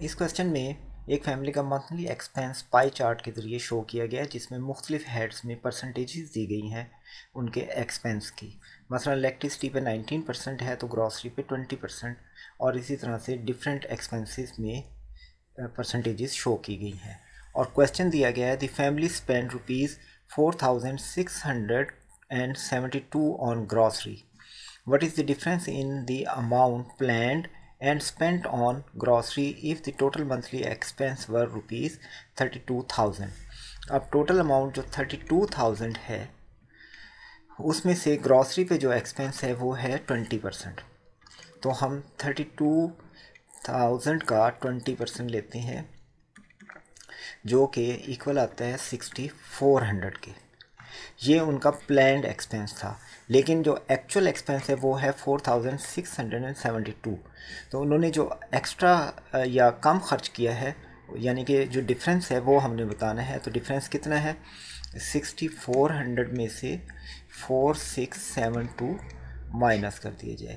इस क्वेश्चन में एक फैमिली का मंथली एक्सपेंस पाई चार्ट के ज़रिए शो किया गया है, जिसमें मुख्तलिफ हेड्स में परसेंटेजेस दी गई हैं उनके एक्सपेंस की। मसलन इलेक्ट्रिसिटी पे 19% है तो ग्रॉसरी पे 20%, और इसी तरह से डिफरेंट एक्सपेंसेस में परसेंटेजेस शो की गई हैं। और क्वेश्चन दिया गया है the family spend ₹4672 on grocery. What is the difference in the amount planned and spent on grocery if the total monthly expense were ₹32,000? अब टोटल अमाउंट जो 32,000 है उसमें से ग्रॉसरी पे जो एक्सपेंस है वो है 20%। तो हम 32,000 का 20% लेते हैं जो कि इक्वल आता है 6400 के। ये उनका प्लान्ड एक्सपेंस था, लेकिन जो एक्चुअल एक्सपेंस है वो है 4672। तो उन्होंने जो एक्स्ट्रा या कम खर्च किया है, यानी कि जो डिफरेंस है वो हमने बताना है। तो डिफरेंस कितना है? 6400 में से 4672 माइनस कर दिया जाए।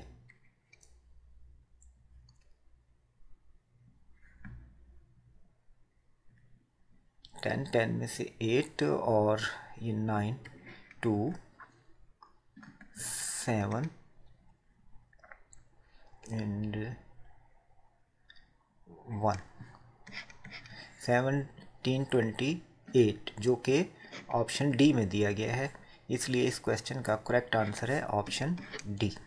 टेन में से 8 और ये 9 2 7 एंड 1 1728 जो कि ऑप्शन डी में दिया गया है। इसलिए इस क्वेश्चन का करेक्ट आंसर है ऑप्शन डी।